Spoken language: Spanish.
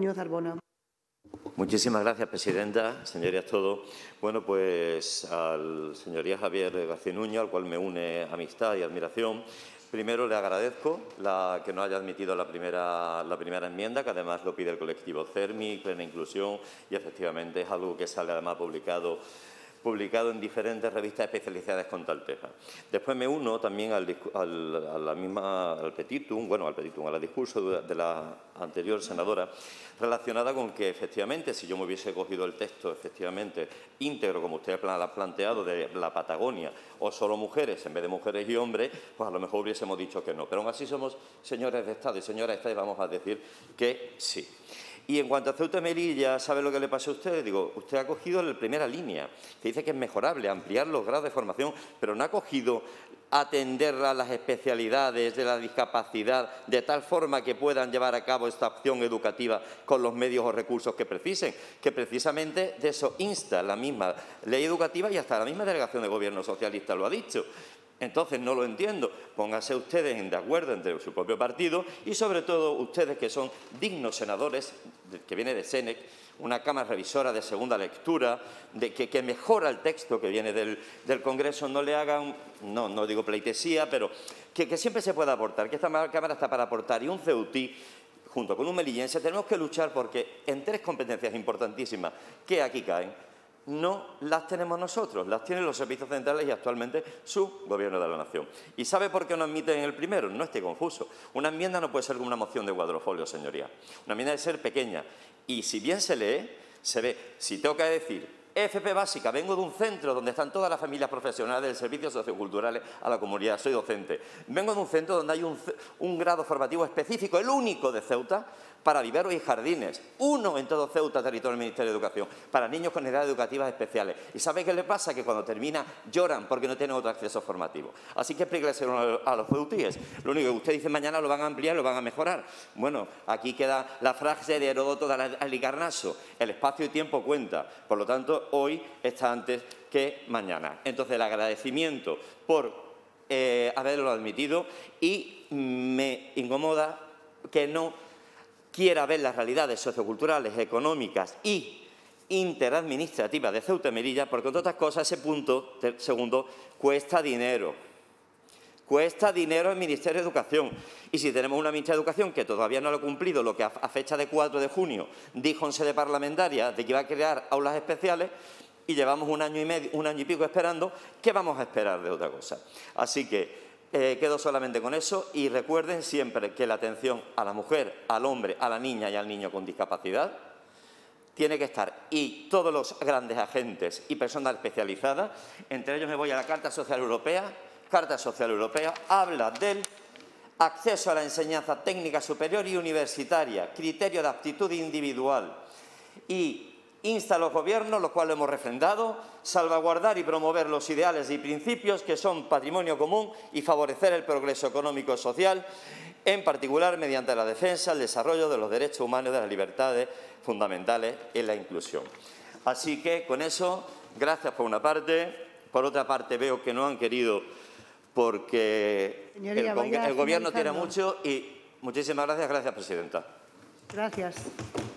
Muñoz Arbona. Muchísimas gracias, presidenta. Señorías todos. Bueno, pues al señoría Javier García Nuño, al cual me une amistad y admiración. Primero le agradezco que nos haya admitido la primera enmienda, que además lo pide el colectivo CERMI, Plena Inclusión, y efectivamente es algo que sale además publicado en diferentes revistas especializadas con Talteja. Después me uno también al discurso de la anterior senadora, relacionada con que, efectivamente, si yo me hubiese cogido el texto, efectivamente, íntegro, como usted ha planteado, de la Patagonia, o solo mujeres en vez de mujeres y hombres, pues a lo mejor hubiésemos dicho que no. Pero aún así somos señores de Estado y señoras de Estado y vamos a decir que sí. Y en cuanto a Ceuta y Melilla, ¿sabe lo que le pasa a usted? Digo, usted ha cogido la primera línea, que dice que es mejorable, ampliar los grados de formación, pero no ha cogido atender a las especialidades de la discapacidad de tal forma que puedan llevar a cabo esta opción educativa con los medios o recursos que precisen, que precisamente de eso insta la misma ley educativa y hasta la misma delegación de Gobierno socialista lo ha dicho. Entonces, no lo entiendo. Pónganse ustedes de acuerdo entre su propio partido y, sobre todo, ustedes que son dignos senadores, que viene de SENEC, una Cámara revisora de segunda lectura, que mejora el texto que viene del Congreso, no le hagan, no digo pleitesía, pero que siempre se pueda aportar, que esta Cámara está para aportar. Y un ceutí, junto con un melillense, tenemos que luchar porque en tres competencias importantísimas que aquí caen, no las tenemos nosotros, las tienen los servicios centrales y actualmente su Gobierno de la Nación. ¿Y sabe por qué no admiten el primero? No esté confuso. Una enmienda no puede ser como una moción de cuadrofolio, señoría. Una enmienda debe ser pequeña. Y si bien se lee, se ve. Si tengo que decir FP básica, vengo de un centro donde están todas las familias profesionales del servicios socioculturales a la comunidad, soy docente. Vengo de un centro donde hay un grado formativo específico, el único de Ceuta, para viveros y jardines, uno en todo Ceuta, territorio del Ministerio de Educación, para niños con necesidades educativas especiales. ¿Y sabe qué le pasa? Que cuando termina lloran porque no tienen otro acceso formativo. Así que explíqueselo a los ceutíes. Lo único que usted dice mañana lo van a ampliar, lo van a mejorar. Bueno, aquí queda la frase de Heródoto de Halicarnaso, el espacio y tiempo cuenta. Por lo tanto, hoy está antes que mañana. Entonces, el agradecimiento por haberlo admitido y me incomoda que no quiera ver las realidades socioculturales, económicas y interadministrativas de Ceuta y Melilla, porque, entre otras cosas, ese punto segundo cuesta dinero. Cuesta dinero al Ministerio de Educación. Y si tenemos una ministra de Educación que todavía no lo ha cumplido, lo que a fecha de 4 de junio dijo en sede parlamentaria de que iba a crear aulas especiales, y llevamos un año y pico esperando, ¿qué vamos a esperar de otra cosa? Así que quedo solamente con eso y recuerden siempre que la atención a la mujer, al hombre, a la niña y al niño con discapacidad tiene que estar, y todos los grandes agentes y personas especializadas, entre ellos me voy a la Carta Social Europea. Carta Social Europea habla del acceso a la enseñanza técnica superior y universitaria, criterio de aptitud individual, y insta a los gobiernos, lo cual lo hemos refrendado, salvaguardar y promover los ideales y principios que son patrimonio común y favorecer el progreso económico y social, en particular mediante la defensa, el desarrollo de los derechos humanos y de las libertades fundamentales y la inclusión. Así que, con eso, gracias por una parte. Por otra parte, veo que no han querido porque el Gobierno tiene mucho y muchísimas gracias. Gracias, presidenta. Gracias.